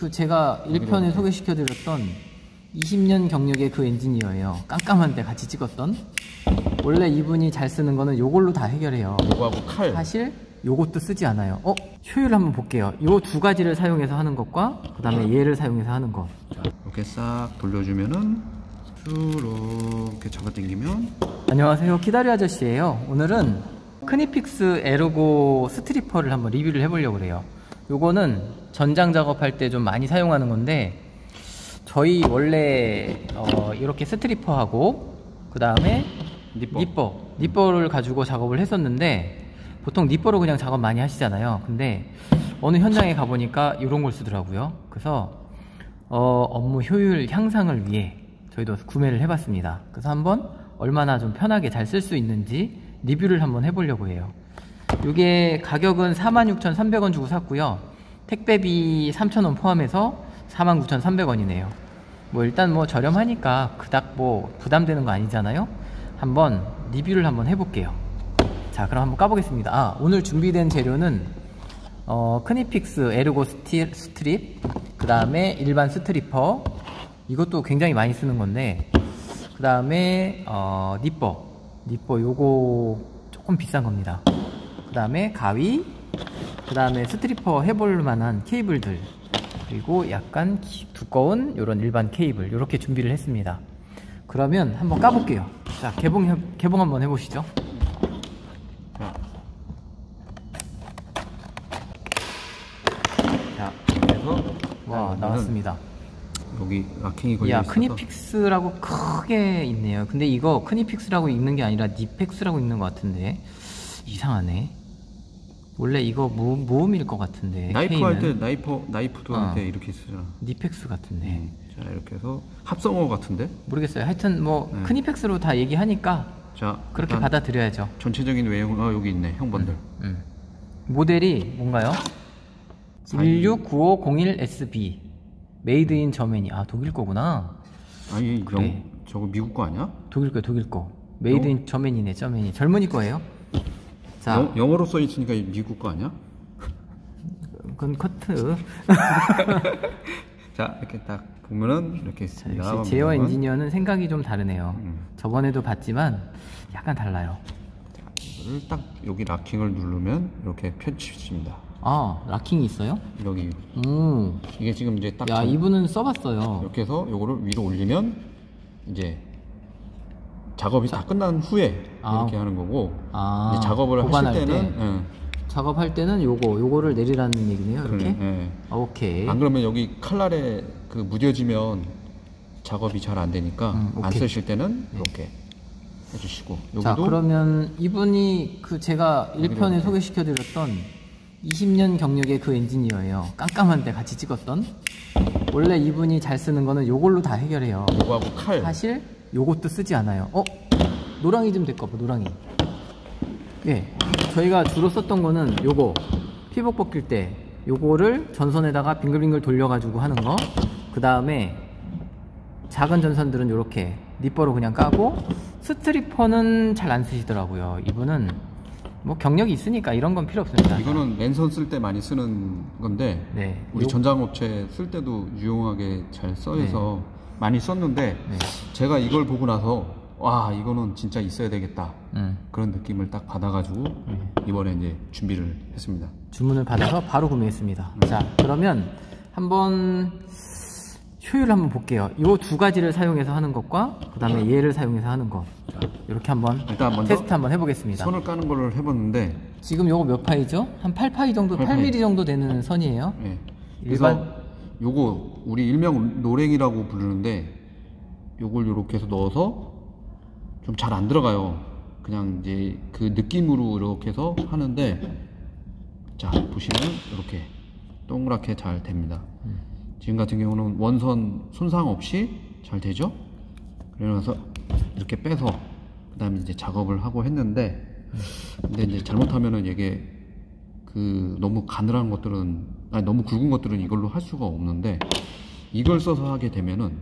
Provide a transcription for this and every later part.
그 제가 1편에 소개시켜드렸던 20년 경력의 그 엔지니어예요. 깜깜한데 같이 찍었던. 원래 이분이 잘 쓰는 거는 요걸로 다 해결해요. 요거하고 칼. 사실 요것도 쓰지 않아요. 효율 한번 볼게요. 요 두 가지를 사용해서 하는 것과 그 다음에 얘를 사용해서 하는 것. 이렇게 싹 돌려주면은 쭉 이렇게 잡아당기면. 안녕하세요, 기다리 아저씨예요. 오늘은 크니픽스 에르고 스트리퍼를 한번 리뷰를 해보려고 그래요. 요거는 전장 작업할 때 좀 많이 사용하는 건데, 저희 원래 이렇게 스트리퍼하고 그 다음에 니퍼를 가지고 작업을 했었는데, 보통 니퍼로 그냥 작업 많이 하시잖아요. 근데 어느 현장에 가보니까 이런 걸 쓰더라고요. 그래서 업무 효율 향상을 위해 저희도 구매를 해봤습니다. 그래서 한번 얼마나 좀 편하게 잘 쓸 수 있는지 리뷰를 한번 해보려고 해요. 이게 가격은 46,300원 주고 샀고요. 택배비 3,000원 포함해서 49,300원이네요. 뭐 일단 뭐 저렴하니까 그닥 뭐 부담되는 거 아니잖아요. 한번 리뷰를 한번 해볼게요. 자, 그럼 한번 까보겠습니다. 오늘 준비된 재료는 크니픽스 에르고 스트립, 그 다음에 일반 스트리퍼, 이것도 굉장히 많이 쓰는 건데, 그 다음에 니퍼 요거 조금 비싼 겁니다. 그 다음에 가위, 그 다음에 스트리퍼 해볼 만한 케이블들, 그리고 약간 두꺼운 요런 일반 케이블, 요렇게 준비를 했습니다. 그러면 한번 까볼게요. 자, 개봉 한번 해보시죠. 자, 그래서 와, 나왔습니다. 여기 락킹이 걸려 있어서. 크니픽스라고 크게 있네요. 근데 이거 크니픽스라고 읽는 게 아니라 니펙스라고 읽는 것 같은데 이상하네. 원래 이거 모음일 것 같은데. 나이프 할 때 나이프도 할 때 이렇게 쓰잖아. 니펙스 같은데. 자, 이렇게 해서 합성어 같은데? 모르겠어요. 하여튼 뭐 크니펙스로 다 얘기하니까 자, 그렇게 받아들여야죠. 전체적인 외형 여기 있네. 형번들. 모델이 뭔가요? 169501SB 메이드 인 저메니. 아, 독일 거구나. 아니, 그래. 저거 미국 거 아니야? 독일 거. 메이드 인 저메니네. 저메니. 젊은이 거예요. 자, 영어로 써 있으니까 미국 거 아니야? 그건 커트. 자, 이렇게 딱 보면은 이렇게 있습니다. 역시 제어 엔지니어는 생각이 좀 다르네요. 저번에도 봤지만 약간 달라요. 자, 이거를 딱 여기 락킹을 누르면 이렇게 펼쳐집니다. 아, 락킹이 있어요? 여기. 이게 지금 이제 딱. 야, 이분은 써봤어요. 이렇게 해서 요거를 위로 올리면 이제 작업이 다 끝난 후에 이렇게 하는 거고, 이제 작업을 하실 때는 작업할 때는 요거를 내리라는 얘기네요. 이렇게. 그러네, 오케이. 안 그러면 여기 칼날에 그 무뎌지면 작업이 잘 안 되니까 안 쓰실 때는 이렇게 해주시고. 여기도. 자, 그러면 이분이 그 제가 1편에 소개시켜드렸던 20년 경력의 그 엔지니어예요. 깜깜한데 같이 찍었던. 원래 이분이 잘 쓰는 거는 요걸로 다 해결해요. 요거하고 칼. 사실 요것도 쓰지 않아요. 노랑이 좀 될까봐. 노랑이. 네, 저희가 주로 썼던 거는 요거 피복 벗길 때 요거를 전선에다가 빙글빙글 돌려가지고 하는 거. 그 다음에 작은 전선들은 요렇게 니퍼로 그냥 까고, 스트리퍼는 잘 안 쓰시더라고요. 이분은 뭐 경력이 있으니까 이런 건 필요 없습니다. 이거는 맨손 쓸 때 많이 쓰는 건데, 우리 전장업체 쓸 때도 유용하게 잘 써서 많이 썼는데, 제가 이걸 보고 나서 와, 이거는 진짜 있어야 되겠다, 그런 느낌을 딱 받아가지고 이번에 이제 준비를 했습니다. 주문을 받아서 바로 구매했습니다. 자, 그러면 한번 효율을 한번 볼게요. 요 두 가지를 사용해서 하는 것과 그 다음에 얘를 사용해서 하는 것, 이렇게 한번 일단 먼저 테스트 한번 해보겠습니다. 선을 까는 걸 해봤는데, 지금 요거 몇 파이죠? 한 8파이 정도, 8mm 정도 되는 선이에요. 네. 그래서 요거 우리 일명 노랭이라고 부르는데, 요걸 요렇게 해서 넣어서 좀 잘 안 들어가요. 그냥 이제 그 느낌으로 이렇게 해서 하는데, 자, 보시면 이렇게 동그랗게 잘 됩니다. 지금 같은 경우는 원선 손상 없이 잘 되죠. 그래서 이렇게 빼서 그 다음에 이제 작업을 하고 했는데, 근데 이제 잘못하면은 이게 그 너무 가늘한 것들은, 아니 너무 굵은 것들은 이걸로 할 수가 없는데, 이걸 써서 하게 되면은,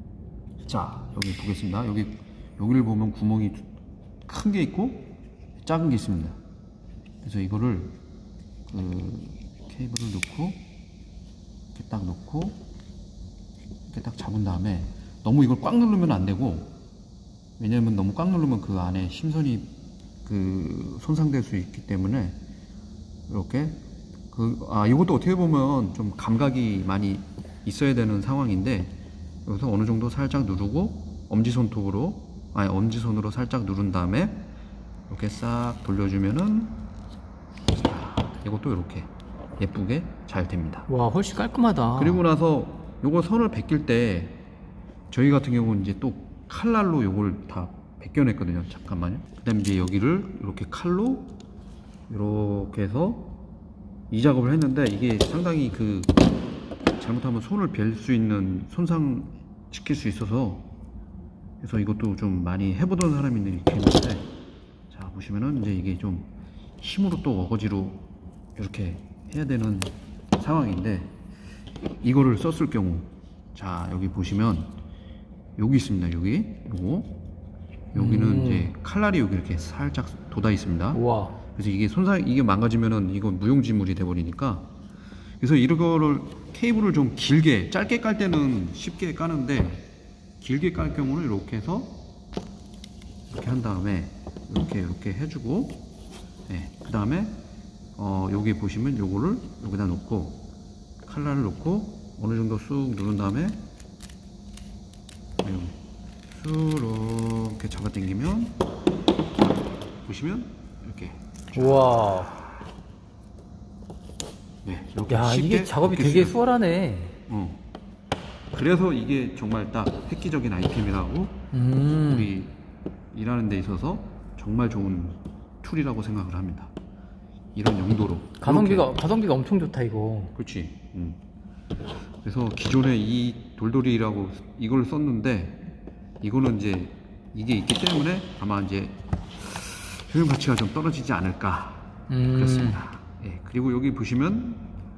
자, 여기 보겠습니다. 여기를 보면 구멍이 큰 게 있고 작은 게 있습니다. 그래서 이거를 그 케이블을 넣고 이렇게 딱 놓고 이렇게 딱 잡은 다음에 너무 이걸 꽉 누르면 안 되고, 왜냐면 너무 꽉 누르면 그 안에 심선이 그 손상될 수 있기 때문에 이렇게 이것도 어떻게 보면 좀 감각이 많이 있어야 되는 상황인데, 여기서 어느 정도 살짝 누르고 엄지손으로 살짝 누른 다음에 이렇게 싹 돌려주면은 이것도 이렇게 예쁘게 잘 됩니다. 와, 훨씬 깔끔하다. 그리고 나서 요거 선을 벗길 때 저희 같은 경우는 이제 또 칼날로 요걸 다 벗겨냈거든요. 잠깐만요. 그 다음에 이제 여기를 이렇게 칼로 이렇게 해서 이 작업을 했는데, 이게 상당히 잘못하면 손을 벨 수 있는, 손상 시킬 수 있어서, 그래서 이것도 좀 많이 해보던 사람들이 이렇게 했는데, 자 보시면은 이제 이게 좀 힘으로 또 어거지로 이렇게 해야 되는 상황인데, 이거를 썼을 경우, 자 여기 보시면 여기 있습니다. 여기는 이제 칼날이 여기 이렇게 살짝 돋아 있습니다. 우와. 그래서 이게 망가지면은 이건 무용지물이 돼 버리니까, 그래서 이거를 케이블을 좀 짧게 깔 때는 쉽게 까는데, 길게 깔 경우는 이렇게 해서 이렇게 한 다음에 이렇게 해주고, 네, 그 다음에 여기 보시면 요거를 여기다 놓고 칼날을 놓고 어느 정도 쑥 누른 다음에 쑥 이렇게 잡아당기면 보시면 이렇게, 우와. 네, 이렇게 야, 쉽게 이게 작업이 이렇게 되게 쓰면, 수월하네. 그래서 이게 정말 딱 획기적인 아이템이라고, 우리 일하는 데 있어서 정말 좋은 툴이라고 생각을 합니다. 이런 용도로. 가성비가 엄청 좋다, 이거. 그렇지. 그래서 기존에 이 돌돌이라고 이걸 썼는데, 이거는 이제 이게 있기 때문에 아마 이제 효용 가치가 좀 떨어지지 않을까. 그렇습니다. 예, 그리고 여기 보시면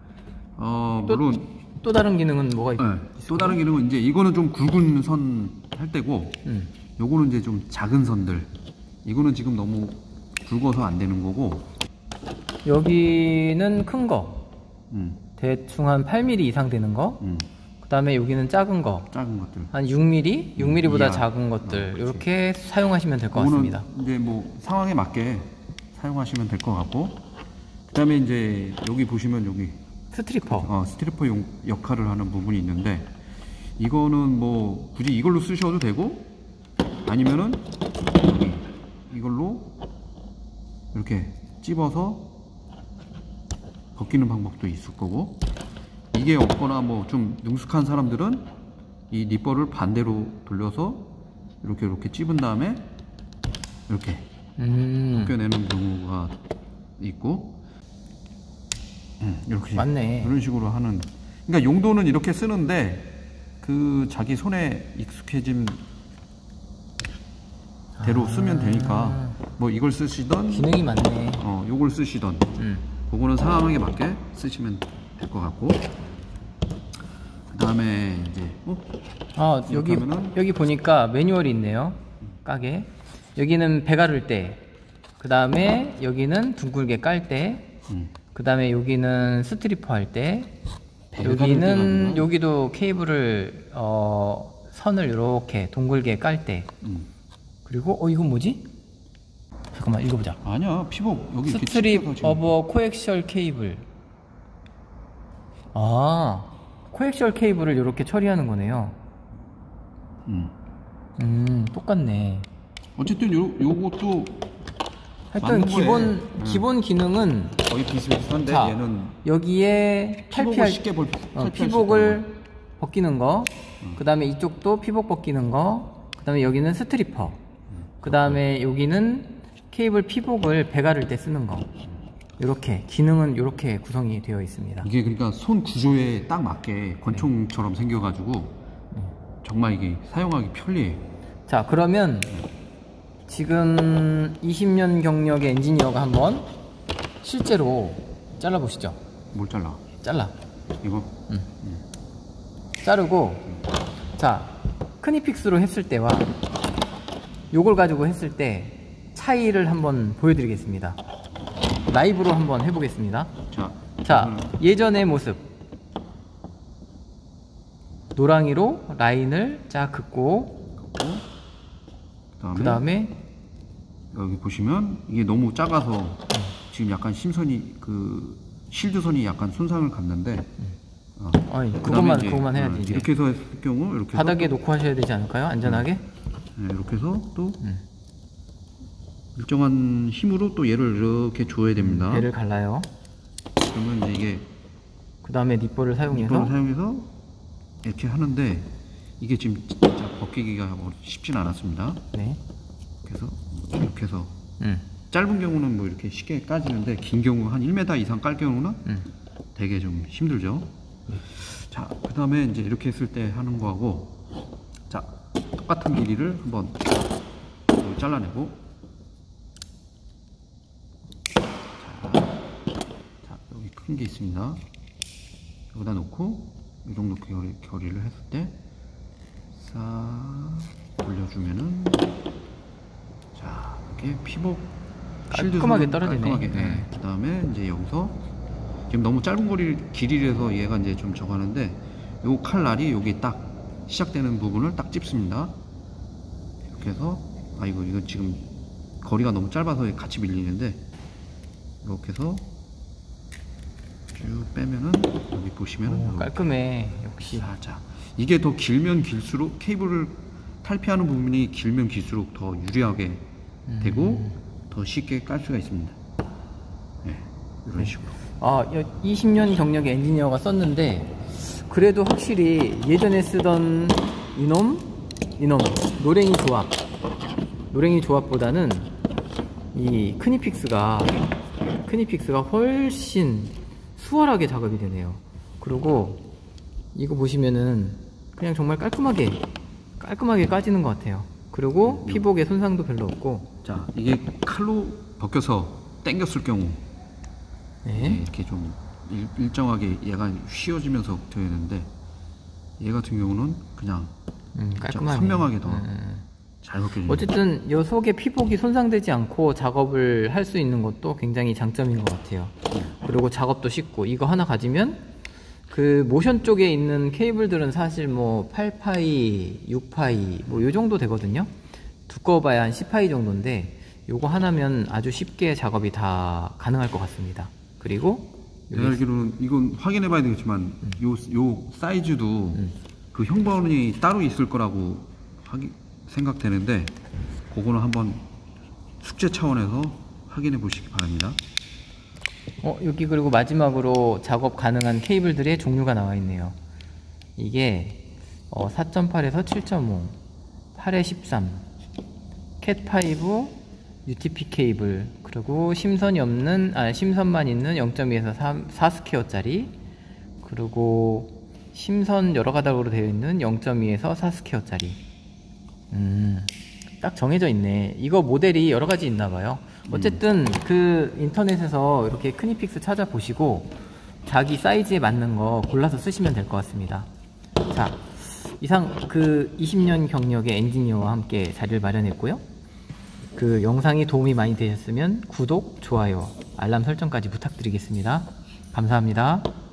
물론 또 다른 기능은 뭐가 또 다른 기능은 이제 이거는 좀 굵은 선 할 때고, 요거는 이제 좀 작은 선들, 이거는 지금 너무 굵어서 안 되는 거고, 여기는 큰 거, 대충 한 8mm 이상 되는 거, 그 다음에 여기는 작은 거, 작은 것들 한 6mm, 6mm보다 이하. 작은 것들, 이렇게 사용하시면 될 것 같습니다. 이제 뭐 상황에 맞게 사용하시면 될 것 같고, 그 다음에 이제 여기 보시면 여기 스트리퍼. 스트리퍼 역할을 하는 부분이 있는데, 이거는 뭐 굳이 이걸로 쓰셔도 되고, 아니면은 여기 이걸로 이렇게 찝어서 벗기는 방법도 있을 거고, 이게 없거나 뭐 좀 능숙한 사람들은 이 니퍼를 반대로 돌려서 이렇게 찝은 다음에 이렇게 벗겨내는 경우가 있고, 이렇게 맞네. 이런 식으로 하는, 그러니까 용도는 이렇게 쓰는데 자기 손에 익숙해진 대로 쓰면 되니까, 뭐 이걸 쓰시던 기능이 많네. 요걸 쓰시던, 그거는 상황에 맞게 쓰시면 될 것 같고, 그 다음에 이제 여기 보니까 매뉴얼이 있네요. 가게. 여기는 배 가를 때, 그 다음에 여기는 둥글게 깔 때, 그 다음에 여기는 스트리퍼 할 때, 여기도 케이블을 선을 이렇게 동글게 깔 때, 그리고 이건 뭐지? 잠깐만 읽어보자. 아니야, 피복 여기 이렇게 스트립 어버 코엑셜 케이블. 코엑셜 케이블을 이렇게 처리하는 거네요. 똑같네. 어쨌든 요것도 하여튼 기본 기능은 거의 비슷비슷한데, 자, 얘는 여기에 피복을 쉽게 피복을 벗기는 거, 그 다음에 이쪽도 피복 벗기는 거, 그 다음에 여기는 스트리퍼, 그 다음에 여기는 케이블 피복을 배 가를 때 쓰는 거. 이렇게 기능은 이렇게 구성이 되어 있습니다. 이게 그러니까 손 구조에 딱 맞게 권총처럼 생겨가지고 정말 이게 사용하기 편리해요. 자, 그러면 지금 20년 경력의 엔지니어가 한번 실제로 잘라보시죠. 뭘 잘라? 잘라. 이거? 자르고, 자, 크니픽스로 했을 때와 요걸 가지고 했을 때 차이를 한번 보여드리겠습니다. 라이브로 한번 해보겠습니다. 자, 예전의 모습. 노랑이로 라인을 쫙 긋고, 그 다음에 여기 보시면 이게 너무 작아서 지금 약간 심선이 그 실드선이 약간 손상을 갔는데 아니, 그다음에 그것만 해야지. 이제 이렇게 해서 했을 경우 이렇게 바닥에 놓고 하셔야 되지 않을까요? 안전하게? 네, 이렇게 해서 또 일정한 힘으로 또 얘를 이렇게 줘야 됩니다. 배를 갈라요. 그러면 이제 이게 그 다음에 니퍼를 이걸 사용해서 이렇게 하는데 이게 지금 진짜 벗기기가 쉽진 않았습니다. 네. 그래서 이렇게 해서 짧은 경우는 뭐 이렇게 쉽게 까지는데 긴 경우 한 1m 이상 깔 경우는 되게 좀 힘들죠. 자, 그 다음에 이제 이렇게 했을 때 하는 거하고, 자, 똑같은 길이를 한번 여기 잘라내고, 자, 여기 큰 게 있습니다. 여기다 놓고 이 정도 거리를 했을 때 싹 올려주면은, 자, 이렇게 피복 깔끔하게 떨어지네. 깔끔하게. 네. 그 다음에 이제 여기서 지금 너무 짧은 길이라서 얘가 이제 좀 저거 하는데, 요 칼날이 여기 딱 시작되는 부분을 딱 찝습니다. 이렇게 해서, 이거 지금 거리가 너무 짧아서 같이 밀리는데, 이렇게 해서 쭉 빼면은 여기 보시면은 깔끔해. 역시. 자, 이게 더 길면 길수록 케이블을 탈피하는 부분이 길면 길수록 더 유리하게 되고 더 쉽게 깔 수가 있습니다. 네, 이런 식으로. 20년 경력의 엔지니어가 썼는데 그래도 확실히 예전에 쓰던 이놈 노랭이 조합보다는 이 크니픽스가 훨씬 수월하게 작업이 되네요. 그리고 이거 보시면은 그냥 정말 깔끔하게 까지는 것 같아요. 그리고 피복에 손상도 별로 없고. 자, 이게 칼로 벗겨서 당겼을 경우 네. 이렇게 좀 일정하게 얘가 휘어지면서 되어 있는데, 얘 같은 경우는 그냥 깔끔하게 선명하게 더 잘 벗겨집니다. 어쨌든 이 속에 피복이 손상되지 않고 작업을 할 수 있는 것도 굉장히 장점인 것 같아요. 그리고 작업도 쉽고, 이거 하나 가지면 그 모션 쪽에 있는 케이블들은 사실 뭐 8파이, 6파이 뭐 요 정도 되거든요. 두꺼워봐야 한 10파이 정도인데 요거 하나면 아주 쉽게 작업이 다 가능할 것 같습니다. 그리고 내가 알기로는 이건 확인해 봐야 되겠지만 요 사이즈도 그 형번이 따로 있을 거라고 생각되는데, 그거는 한번 숙제 차원에서 확인해 보시기 바랍니다. 여기 그리고 마지막으로 작업 가능한 케이블들의 종류가 나와 있네요. 이게 4.8에서 7.5, 8에 13, 캣5, UTP 케이블, 그리고 심선만 있는 0.2에서 4스퀘어짜리, 그리고 심선 여러 가닥으로 되어 있는 0.2에서 4스퀘어짜리. 딱 정해져 있네. 이거 모델이 여러 가지 있나 봐요. 어쨌든 그 인터넷에서 이렇게 크니픽스 찾아보시고 자기 사이즈에 맞는 거 골라서 쓰시면 될 것 같습니다. 자, 이상 그 20년 경력의 엔지니어와 함께 자리를 마련했고요. 그 영상이 도움이 많이 되셨으면 구독, 좋아요, 알람 설정까지 부탁드리겠습니다. 감사합니다.